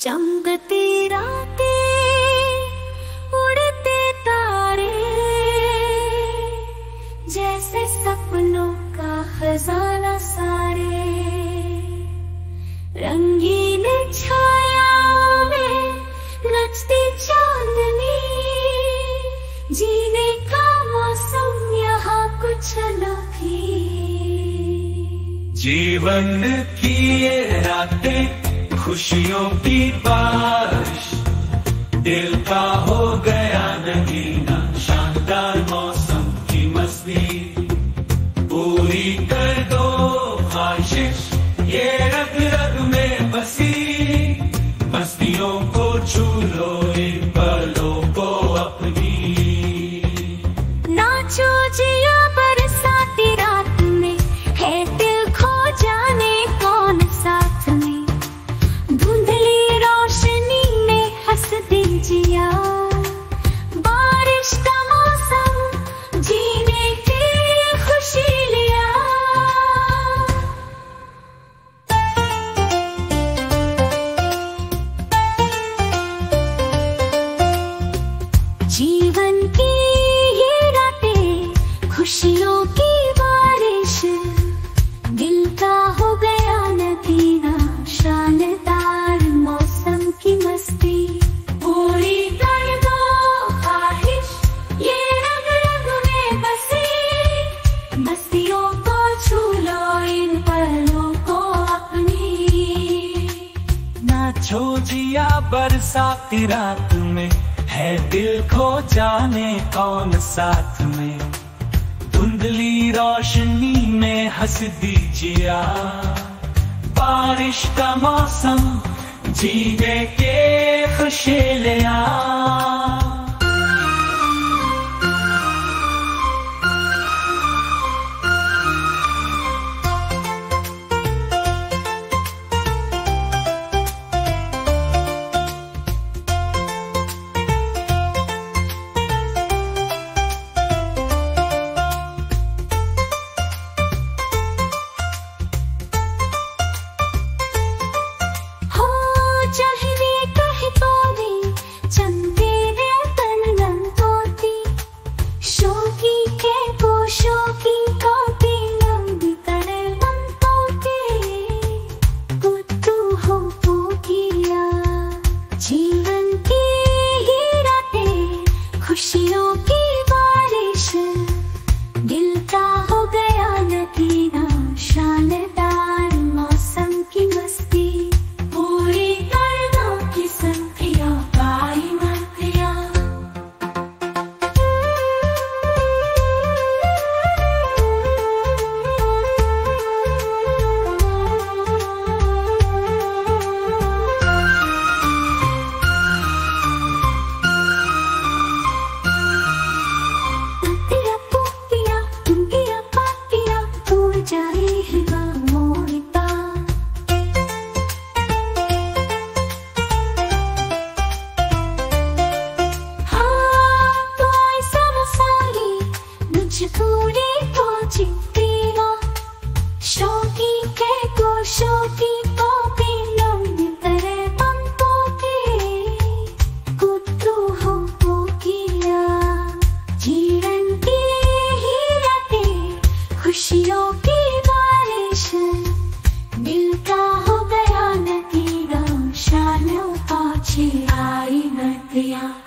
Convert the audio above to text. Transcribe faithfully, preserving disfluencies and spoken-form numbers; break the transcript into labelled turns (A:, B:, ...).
A: चमकती रातें, उड़ते तारे, जैसे सपनों का खजाना सारे। रंगीन छायाओं में नचती चांदनी, जीने का मौसम यहाँ कुछ अनोखी।
B: जीवन की ये रातें खुशियों की बारिश, दिल का हो गया नगीना, शानदार मौसम की मस्ती। पूरी कर दो ख्वाहिश ये रग रग में बसी, मस्तियों को छू लो इन पलों को अपनी।
A: नाचो जिया बरसाती रात में, है दिल खो जाने कौन साथ में। धुंधली रोशनी में हंस दीजिया, बारिश का मौसम जीने की खुशी लिया। जीवन की ये रातें खुशियों की बारिश, दिल का हो गया नगीना, शानदार मौसम की मस्ती। पूरी कर दो ख्वाहिश ये रग रग में बसी, मस्तियों को छू लो इन पलों को अपनी।
B: नाचो जिया बरसाती रात में, है दिल खो जाने कौन साथ में। धुंधली रोशनी में हंस दीजिया, बारिश का मौसम जीने के खुशी ले आ।
A: जीवन की ये रातें खुशियों की बारिश, दिल का हो गया नगीना, शानदार मौसम की मस्ती। पूरी कर दो किस्मतियों पाई मतियाँ। खुशियों की बारिश, दिल का हो गया नगीना, शान पाछे आई नदियाँ।